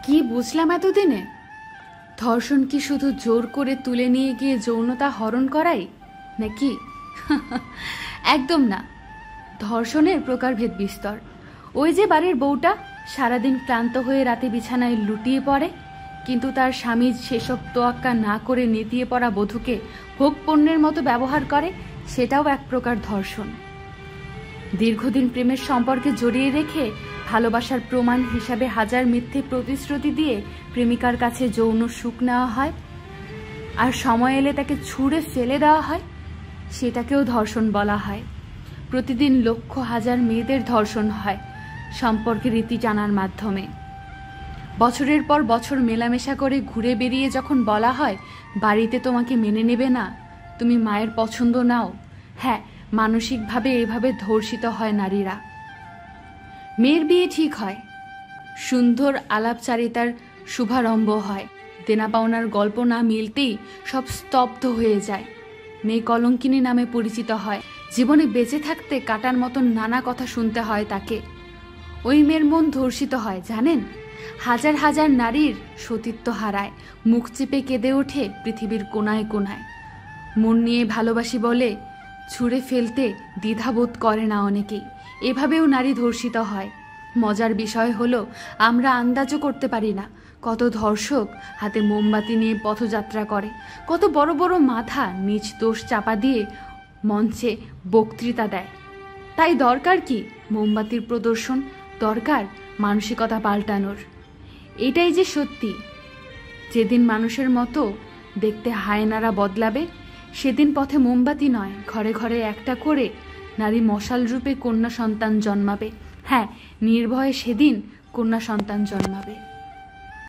কি বুঝলাম এতদিনে? ধর্ষণ কি শুধু জোর করে তুলে নিয়ে গিয়ে যৌনতা হরণ করাই নাকি? একদম না। ধর্ষণের প্রকারভেদ বিস্তর। ওই যে বাড়ির বউটা সারাদিন ক্লান্ত হয়ে রাতে বিছানায় লুটিয়ে পড়ে, কিন্তু তার স্বামী সেসব তোয়াক্কা না করে নেতিয়ে পড়া বধূকে ভোগ পণ্যের মতো ব্যবহার করে, সেটাও এক প্রকার ধর্ষণ। দীর্ঘদিন প্রেমের সম্পর্কে জড়িয়ে রেখে ভালোবাসার প্রমাণ হিসাবে হাজার মিথ্যে প্রতিশ্রুতি দিয়ে প্রেমিকার কাছে যৌন সুখ নেওয়া হয়, আর সময় এলে তাকে ছুঁড়ে ফেলে দেওয়া হয়, সেটাকেও ধর্ষণ বলা হয়। প্রতিদিন লক্ষ হাজার মেয়েদের ধর্ষণ হয় সম্পর্কে রীতি টানার মাধ্যমে। বছরের পর বছর মেলামেশা করে ঘুরে বেরিয়ে যখন বলা হয় বাড়িতে তোমাকে মেনে নেবে না, তুমি মায়ের পছন্দ নাও, হ্যাঁ, মানসিকভাবে এভাবে ধর্ষিত হয় নারীরা। মেয়ের বিয়ে ঠিক হয়, সুন্দর আলাপচারিতার শুভারম্ভ হয়, দেনা পাওনার গল্প না মিলতেই সব স্তব্ধ হয়ে যায়। মেয়ে কলঙ্কিনী নামে পরিচিত হয়, জীবনে বেঁচে থাকতে কাটার মতন নানা কথা শুনতে হয় তাকে। ওই মেয়ের মন ধর্ষিত হয় জানেন, হাজার হাজার নারীর সতীত্ব হারায়, মুখ চেপে কেঁদে ওঠে পৃথিবীর কোনায় কোনায়। মন নিয়ে ভালোবাসি বলে ছুঁড়ে ফেলতে দ্বিধাবোধ করে না অনেকেই। এভাবেও নারী ধর্ষিত হয়। মজার বিষয় হলো আমরা আন্দাজও করতে পারি না কত ধর্ষক হাতে মোমবাতি নিয়ে পথযাত্রা করে, কত বড় বড় মাথা নিজ দোষ চাপা দিয়ে মঞ্চে বক্তৃতা দেয়। তাই দরকার কি মোমবাতির প্রদর্শন, দরকার মানসিকতা পাল্টানোর। এটাই যে সত্যি, যেদিন মানুষের মতো দেখতে হায়নারা বদলাবে, সেদিন পথে মোমবাতি নয়, ঘরে ঘরে একটা করে নারী মশাল রূপে কন্যা সন্তান জন্মাবে। হ্যাঁ, নির্ভয়ে সেদিন কন্যা সন্তান জন্মাবে।